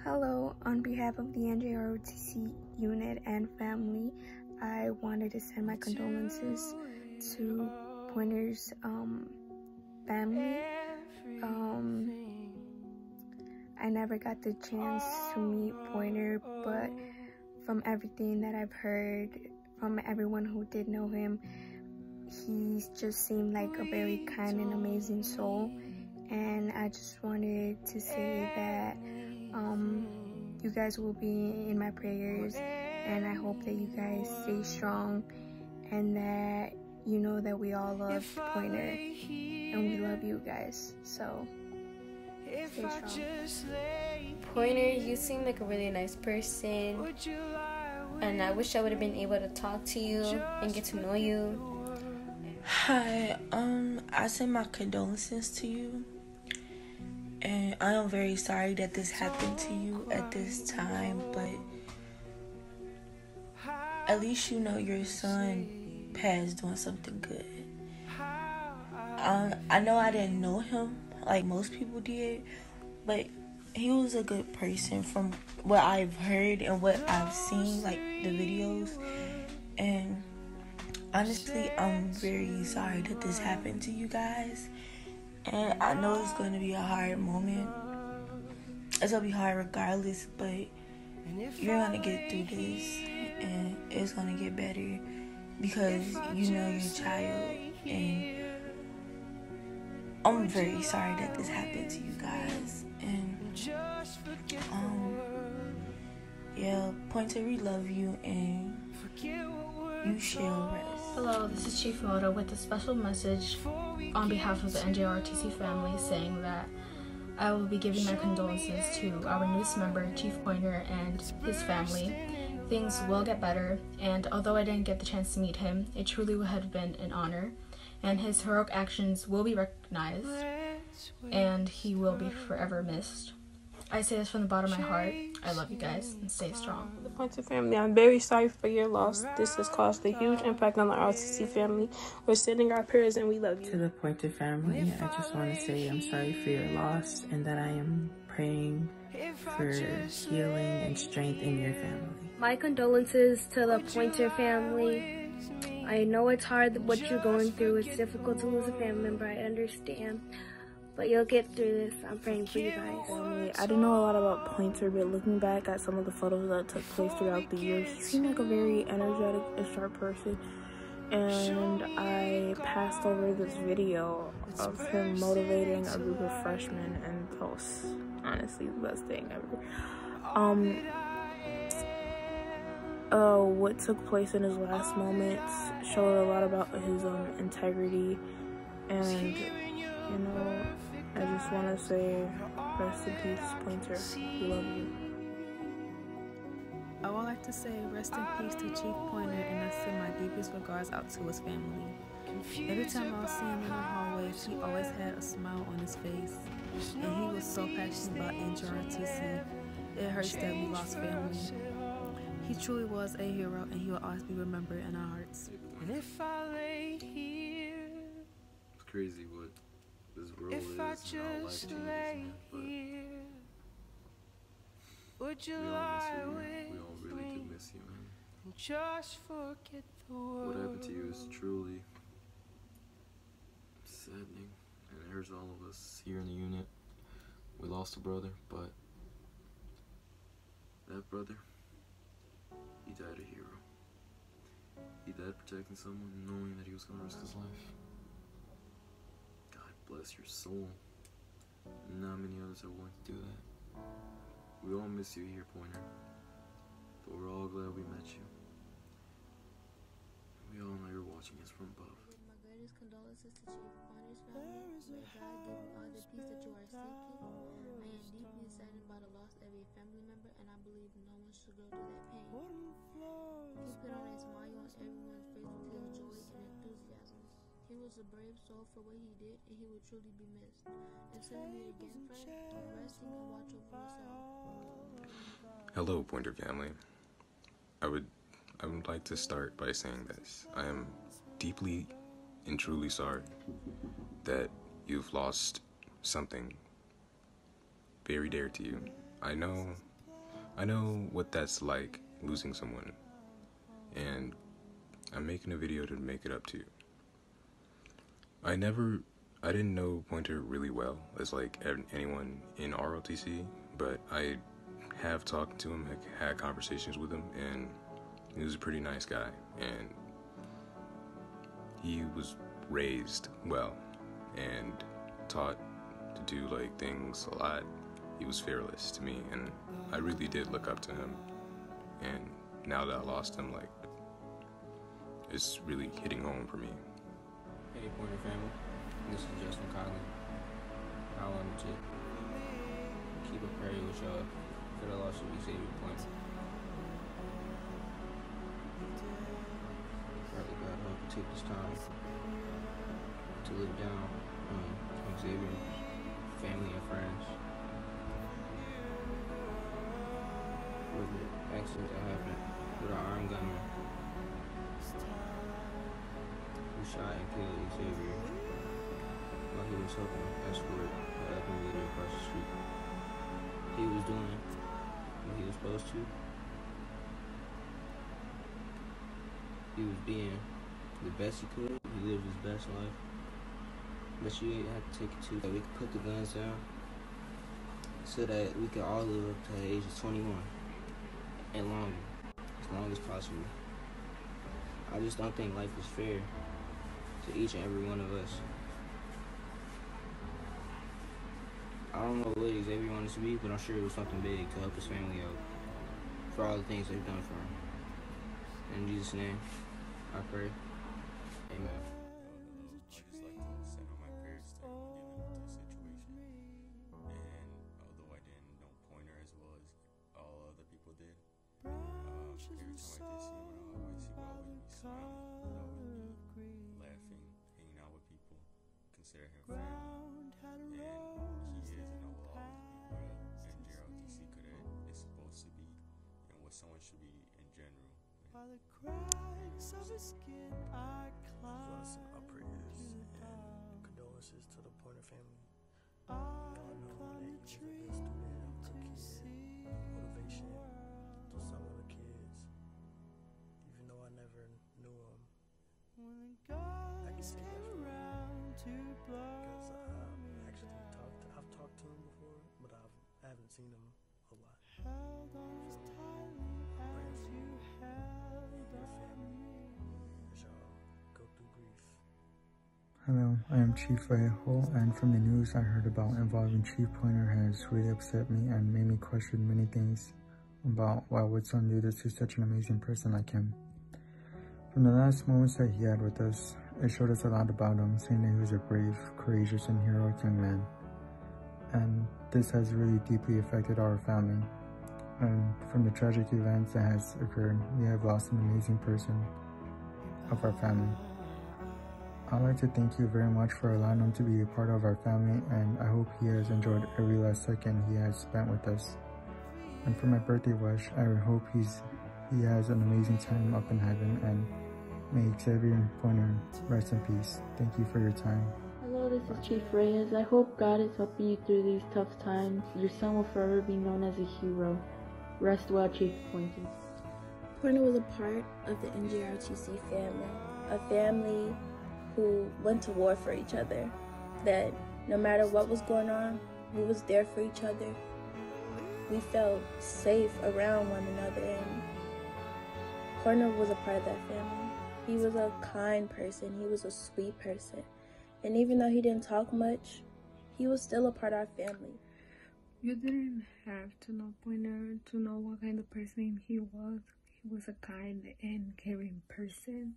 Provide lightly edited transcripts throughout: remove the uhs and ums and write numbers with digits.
Hello, on behalf of the NJROTC unit and family, I wanted to send my condolences to Pointer's family. I never got the chance to meet Pointer, but from everything that I've heard from everyone who did know him, he just seemed like a very kind and amazing soul. And I just wanted to say that you guys will be in my prayers, and I hope that you guys stay strong and that you know that we all love Pointer and we love you guys, so stay strong. Pointer, you seem like a really nice person, and I wish I would have been able to talk to you and get to know you. Hi, I send my condolences to you, and I am very sorry that this happened to you at this time, but at least you know your son passed doing something good. I know I didn't know him like most people did, but he was a good person from what I've heard and what I've seen, like the videos. And honestly, I'm very sorry that this happened to you guys. And I know it's going to be a hard moment. It's going to be hard regardless, but you're going to get through this and it's going to get better because you know your child. And I'm very sorry that this happened to you guys. And yeah, Pointer, we love you and you shall rest. Hello, this is Chief Moto with a special message on behalf of the NJROTC family saying that I will be giving my condolences to our newest member, Chief Pointer, and his family. Things will get better, and although I didn't get the chance to meet him, it truly would have been an honor, and his heroic actions will be recognized, and he will be forever missed. I say this from the bottom of my heart. I love you guys, and stay strong. The Pointer family, I'm very sorry for your loss. This has caused a huge impact on the ROTC family. We're sending our prayers and we love you. To the Pointer family, I just want to say I'm sorry for your loss and that I am praying for healing and strength in your family. My condolences to the Pointer family. I know it's hard what you're going through. It's difficult to lose a family member, I understand. But you'll get through this. I'm praying for you guys. I didn't know a lot about Pointer, but looking back at some of the photos that took place throughout the year, he seemed like a very energetic and sharp person. And I passed over this video of him motivating a group of freshmen, and that was honestly the best thing ever. What took place in his last moments showed a lot about his integrity, and you know, I just want to say, rest in peace, Pointer. We love you. I would like to say rest in peace to Chief Pointer, and I send my deepest regards out to his family. Every time I would see him in the hallways, he always had a smile on his face, and he was so passionate about NJROTC. It hurts that we lost family. He truly was a hero, and he will always be remembered in our hearts. And if I lay here, it's crazy what this world if is I and how life just changes, lay man, but here, would you we all lie miss you, man. with We all really me do miss you, man. and just forget the world? What happened to you is truly saddening, and it hurts all of us here in the unit. We lost a brother, but that brother, he died a hero. He died protecting someone, knowing that he was going to risk his life. God bless your soul. Not many others are willing to do that. We all miss you here, Pointer, but we're all glad we met you. We all know you're watching us from above. My greatest condolences to Chief Pointer's family. May God give you all the peace that you are seeking. I am deeply saddened by the loss of a family member, and I believe no one should go through that pain. He put on a smile on everyone's face with his joy and enthusiasm. He was a brave soul for what he did, and he will truly be missed. Until we meet again, friend, keep resting and watch over yourself. Hello, Pointer family. I would like to start by saying this. I am deeply and truly sorry that you've lost something very dear to you. I know I know what that's like, losing someone, and I'm making a video to make it up to you. I didn't know Pointer really well as like anyone in ROTC, but I have talked to him, had conversations with him, and he was a pretty nice guy, and he was raised well and taught to do like things a lot. He was fearless to me, and I really did look up to him. And now that I lost him, like, it's really hitting home for me. Hey, Pointer family, this is Justin Conley. I wanted to keep a prayer with y'all for the loss of Xavier Pointer. Father God, help me take this time to look down on Xavier's family and friends. With the accident that happened with our armed gunman who shot and killed Xavier while he was helping escort the other leader across the street. He was doing what he was supposed to. He was being the best he could. He lived his best life. But you have to take it too, that we could put the guns down so that we could all live up to the age of 21 and longer, as long as possible. I just don't think life is fair to each and every one of us. I don't know what Xavier wanted to be, but I'm sure it was something big to help his family out for all the things they've done for him. In Jesus' name, I pray. Amen. Laughing, hanging out with people, consider him family, and he is and will always be what NJROTC cadet is supposed to be, and what someone should be in general. By the cracks of his skin, I climb. Our prayers and condolences to the Pointer family. Y'all know that he was a good student, a good kid, motivation to some of the kids. Even though I never knew him, I can see that from him. Because I've talked to him before, but I haven't seen him a lot. So, praying for you and your family as y'all go through grief. Hello, I am Chief Vallejo, and from the news I heard about involving Chief Pointer has really upset me and made me question many things about why would someone do this to such an amazing person like him. From the last moments that he had with us, it showed us a lot about him, saying that he was a brave, courageous, and heroic young man. And this has really deeply affected our family. And from the tragic events that has occurred, we have lost an amazing person of our family. I'd like to thank you very much for allowing him to be a part of our family, and I hope he has enjoyed every last second he has spent with us. And for my birthday wish, I hope he has an amazing time up in heaven, and may Xavier Pointer rest in peace. Thank you for your time. Hello, this is Chief Reyes. I hope God is helping you through these tough times. Your son will forever be known as a hero. Rest well, Chief Pointer. Pointer was a part of the NJROTC family, a family who went to war for each other, that no matter what was going on, we was there for each other. We felt safe around one another, and Pointer was a part of that family. He was a kind person, he was a sweet person, and even though he didn't talk much, he was still a part of our family. You didn't have to know Pointer to know what kind of person he was. He was a kind and caring person,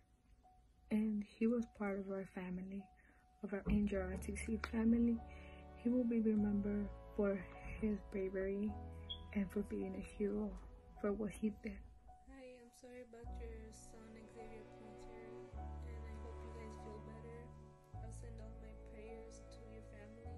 and he was part of our family, of our NJROTC family. He will be remembered for his bravery and for being a hero for what he did. Hi, I'm sorry about your son Xavier Pointer, and I hope you guys feel better. I'll send all my prayers to your family.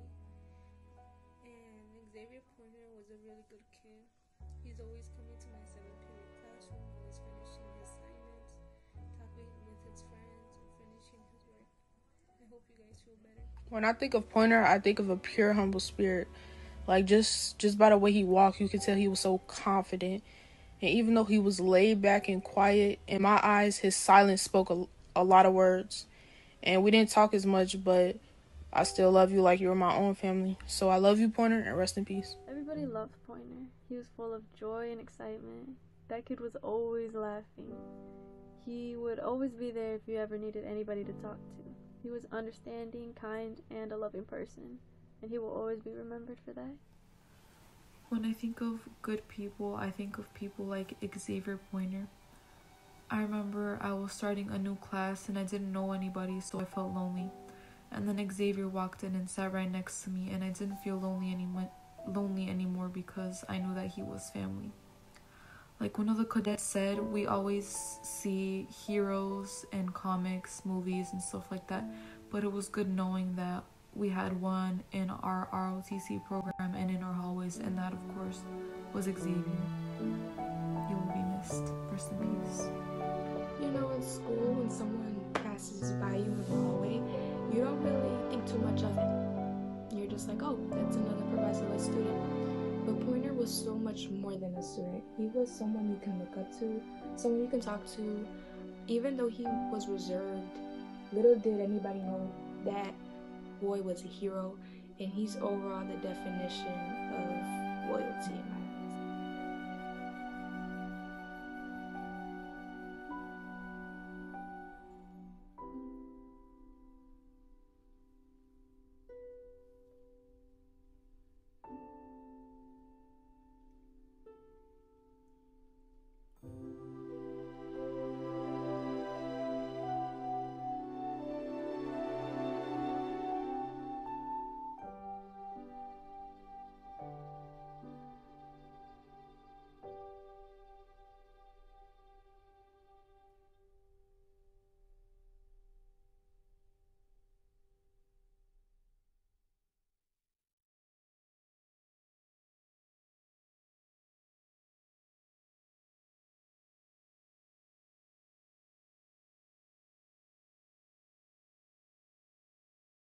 And Xavier Pointer was a really good kid. He's always coming to my 7th period classroom, always finishing his assignments, talking with his friends, and finishing his work. I hope you guys feel better. When I think of Pointer, I think of a pure, humble spirit, Like, just by the way he walked, you could tell he was so confident. And even though he was laid back and quiet, in my eyes, his silence spoke a lot of words. And we didn't talk as much, but I still love you like you were my own family. So I love you, Pointer, and rest in peace. Everybody loved Pointer. He was full of joy and excitement. That kid was always laughing. He would always be there if you ever needed anybody to talk to. He was understanding, kind, and a loving person. And he will always be remembered for that. When I think of good people, I think of people like Xavier Pointer. I remember I was starting a new class and I didn't know anybody, so I felt lonely. And then Xavier walked in and sat right next to me, and I didn't feel lonely anymore because I knew that he was family. Like one of the cadets said, we always see heroes in comics, movies, and stuff like that, but it was good knowing that we had one in our ROTC program and in our hallways, and that, of course, was Xavier. You will be missed. Rest in peace. You know, in school, when someone passes by you in the hallway, you don't really think too much of it. You're just like, oh, that's another proviso student. But Pointer was so much more than a student. He was someone you can look up to, someone you can talk to. Even though he was reserved, little did anybody know that boy was a hero, and he's overall the definition of loyalty.